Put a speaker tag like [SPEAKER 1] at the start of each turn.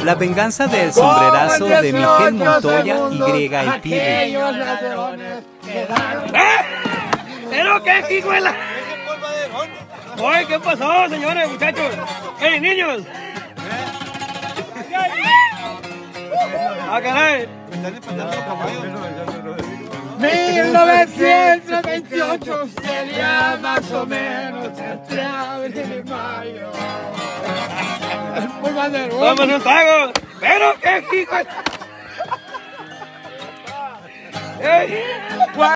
[SPEAKER 1] La venganza del sombrerazo de Miguel Montoya y el Tigre.
[SPEAKER 2] ¿Pero qué, hijuela? Oye, ¿qué pasó, señores, muchachos? ¡Ey, niños! ¡Ah, caray!
[SPEAKER 3] 1928 sería más o menos entre abril y mayo.
[SPEAKER 2] ¡Vamos un trago! ¡Pero qué hijo! ¡Ey!